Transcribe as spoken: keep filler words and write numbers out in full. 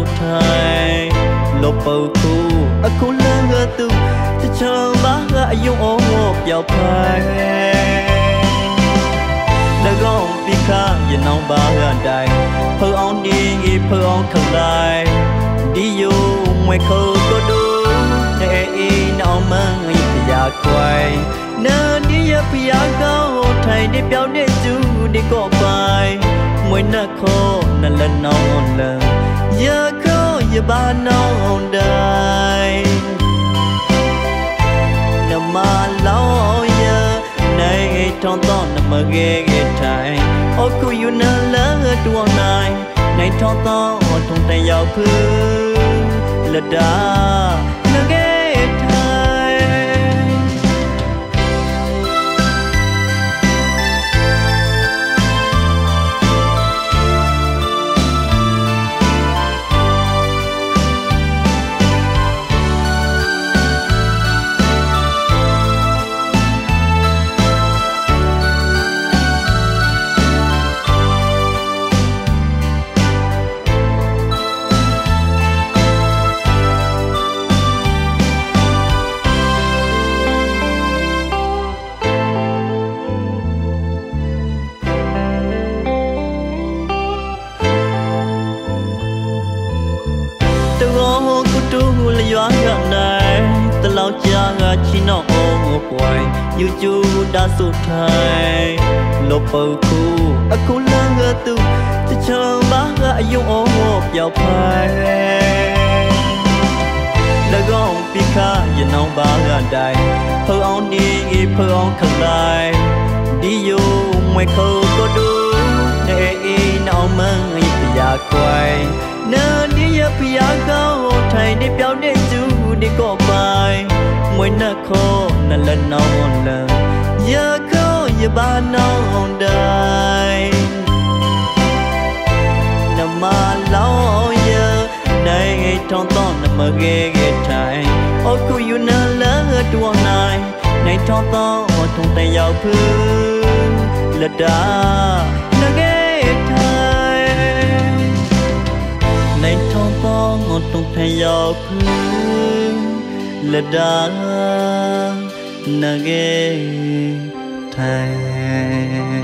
thai lột bầu khu ở khu lơ ngơ tu cho chờ bá gã dung ô ngô dạo phai đã gom đi khá giờ nông bá gần đây phơ ông đi nghi phơ ông khẩn lại đi vô ngoài khâu có đu để y nào mơ người già quay nơi đi ở phía cao thầy đi béo để chú đi có bài mỗi nơi khô là lần non lần giờ khô giờ ba non đời nằm mà lâu giờ này trong to nằm mà ghê ghê trai ôi cô yêu nơi lỡ đua này này trong to trong tay giàu phương là đã là ghê trai ta lao cha chỉ nó ô quay yêu chú đã sụt thai lột bầu khu ở khu lơ ngơ tu ta chờ bá gã dung ô dạo phai đã gom đi khá giờ nông bá gần đây phơ ông đi nghi phơ ông khẩn lại đi vô ngoài khâu có đu để y nào mơ người già quay nơi đi ở phía cao thầy đi béo để chú đi có bài mỗi nơi khô là lần non lần giờ khô giờ ba non đời nằm mà lâu giờ này trong to nằm mà ghê ghê trai ôi cô yêu nơi lỡ đua này này trong to trong tay giàu phương là đã là ghê trai này trong to ngọt trong tay giàu phương là đã là ghê trai